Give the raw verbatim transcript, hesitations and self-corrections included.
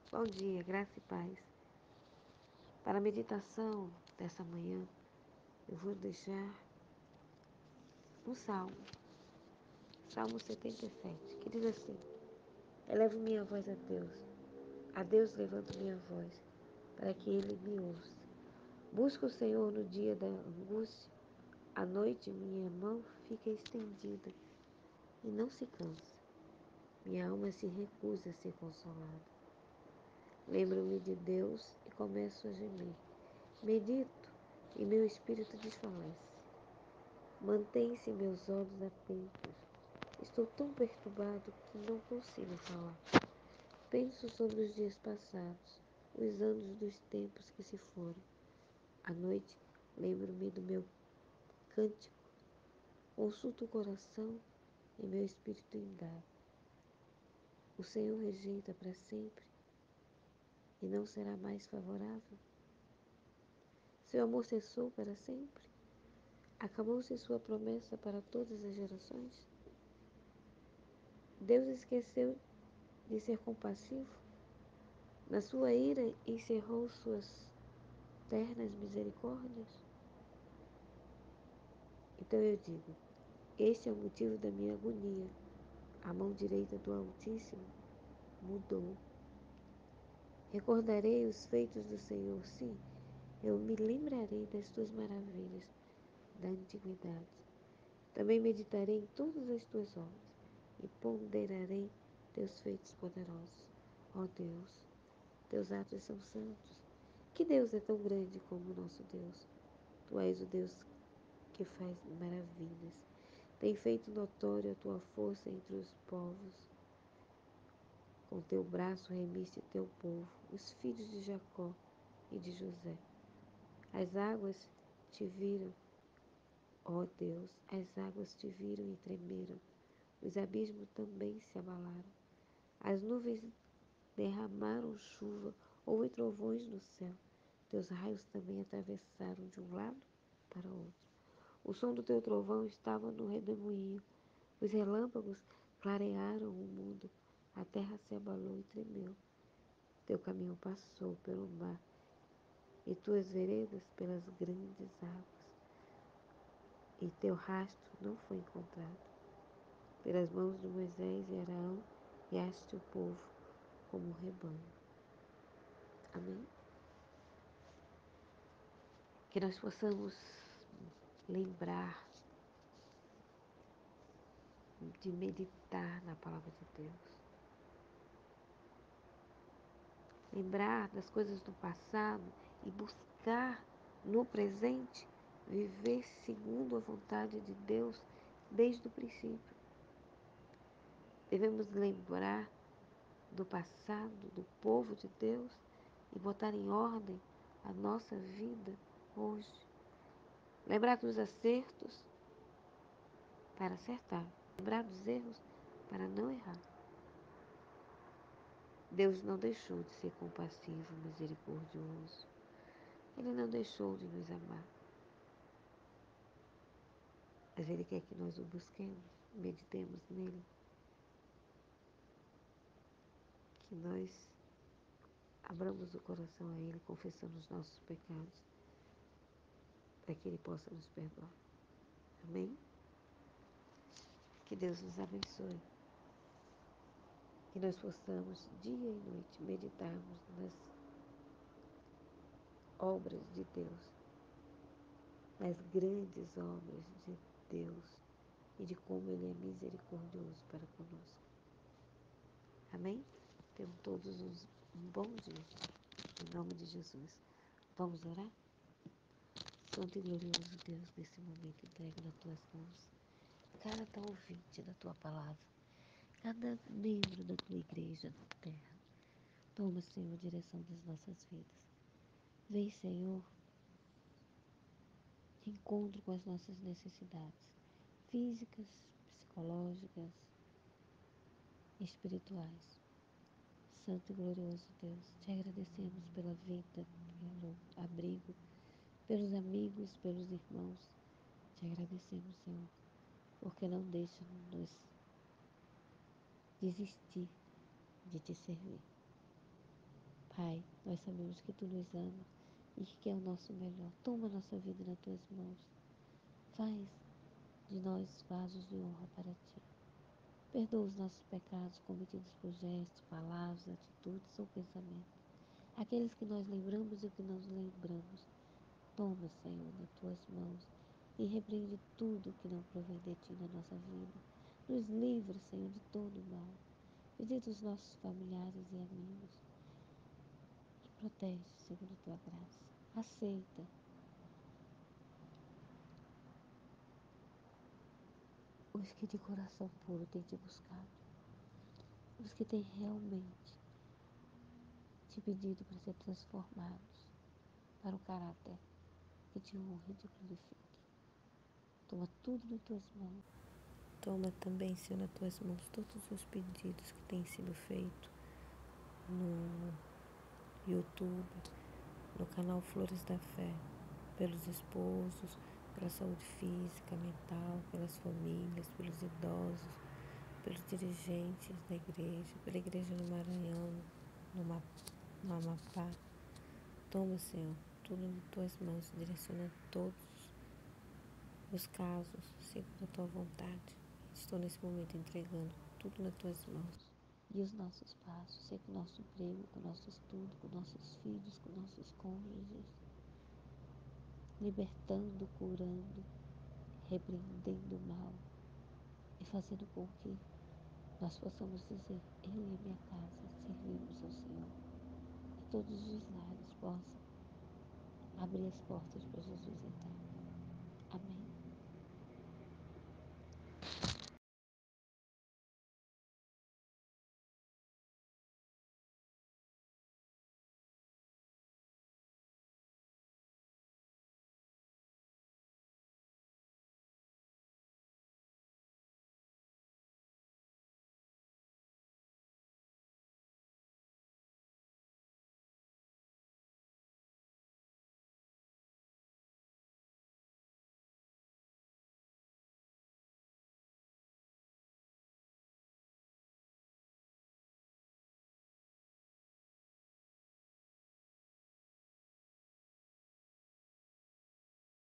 Bom dia, graça e paz. Para a meditação dessa manhã, eu vou deixar um salmo, Salmo setenta e sete, que diz assim: Elevo minha voz a Deus, a Deus levanto minha voz, para que Ele me ouça. Busco o Senhor no dia da angústia, à noite minha mão fica estendida e não se cansa. Minha alma se recusa a ser consolada. Lembro-me de Deus e começo a gemer. Medito e meu espírito desfalece. Mantém-se meus olhos atentos. Estou tão perturbado que não consigo falar. Penso sobre os dias passados, os anos dos tempos que se foram. À noite, lembro-me do meu cântico. Consulto o coração e meu espírito indaga. O Senhor rejeita para sempre e não será mais favorável. Seu amor cessou para sempre. Acabou-se sua promessa para todas as gerações. Deus esqueceu de ser compassivo. Na sua ira encerrou suas ternas misericórdias. Então eu digo, este é o motivo da minha agonia. A mão direita do Altíssimo mudou. Recordarei os feitos do Senhor, sim, eu me lembrarei das tuas maravilhas da antiguidade. Também meditarei em todas as tuas obras e ponderarei teus feitos poderosos. Ó Deus, teus atos são santos. Que Deus é tão grande como o nosso Deus? Tu és o Deus que faz maravilhas. Tem feito notória a tua força entre os povos. Com teu braço remiste teu povo, os filhos de Jacó e de José. As águas te viram, ó Deus, as águas te viram e tremeram. Os abismos também se abalaram. As nuvens derramaram chuva, houve trovões no céu. Teus raios também atravessaram de um lado para o outro. O som do teu trovão estava no redemoinho. Os relâmpagos clarearam o mundo. A terra se abalou e tremeu. Teu caminho passou pelo mar e tuas veredas pelas grandes águas. E teu rastro não foi encontrado. Pelas mãos de Moisés e Arão guiaste o povo como um rebanho. Amém? Que nós possamos lembrar de meditar na palavra de Deus. Lembrar das coisas do passado e buscar no presente viver segundo a vontade de Deus desde o princípio. Devemos lembrar do passado, do povo de Deus e botar em ordem a nossa vida hoje. Lembrar dos acertos para acertar. Lembrar dos erros para não errar. Deus não deixou de ser compassivo, misericordioso. Ele não deixou de nos amar. Mas Ele quer que nós o busquemos, meditemos nele. Que nós abramos o coração a Ele, confessando os nossos pecados, para que Ele possa nos perdoar. Amém? Que Deus nos abençoe. Que nós possamos, dia e noite, meditarmos nas obras de Deus, nas grandes obras de Deus e de como Ele é misericordioso para conosco. Amém? Tenham todos um bom dia. Em nome de Jesus. Vamos orar? Santo e glorioso Deus, nesse momento entrego nas tuas mãos cada tal ouvinte da tua palavra, cada membro da tua igreja na terra. Toma, Senhor, a direção das nossas vidas. Vem, Senhor, de encontro com as nossas necessidades físicas, psicológicas, espirituais. Santo e glorioso Deus, te agradecemos pela vida, pelo abrigo, pelos amigos, pelos irmãos. Te agradecemos, Senhor, porque não deixa-nos desistir de te servir. Pai, nós sabemos que Tu nos amas e que quer o nosso melhor. Toma a nossa vida nas Tuas mãos. Faz de nós vasos de honra para Ti. Perdoa os nossos pecados cometidos por gestos, palavras, atitudes ou pensamentos. Aqueles que nós lembramos e que não lembramos. Toma, Senhor, nas Tuas mãos e repreende tudo que não provém de Ti na nossa vida. Nos livra, Senhor, de todo o mal. Visita os nossos familiares e amigos e protege, segundo a Tua graça. Aceita os que de coração puro têm Te buscado, os que têm realmente Te pedido para ser transformados para o caráter que Te honre e Te glorifique. Toma tudo nas Tuas mãos. Toma também, Senhor, nas Tuas mãos todos os pedidos que têm sido feitos no YouTube, no canal Flores da Fé, pelos esposos, pela saúde física, mental, pelas famílias, pelos idosos, pelos dirigentes da igreja, pela igreja no Maranhão, no, Ma no Amapá. Toma, Senhor, tudo em Tuas mãos, direciona todos os casos, segundo a Tua vontade. Estou nesse momento entregando tudo nas Tuas mãos. E os nossos passos, sei com o nosso emprego, com o nosso estudo, com nossos filhos, com nossos cônjuges, libertando, curando, repreendendo o mal e fazendo com que nós possamos dizer: eu e a minha casa servimos ao Senhor. E todos os lares possam abrir as portas para Jesus entrar. Amém.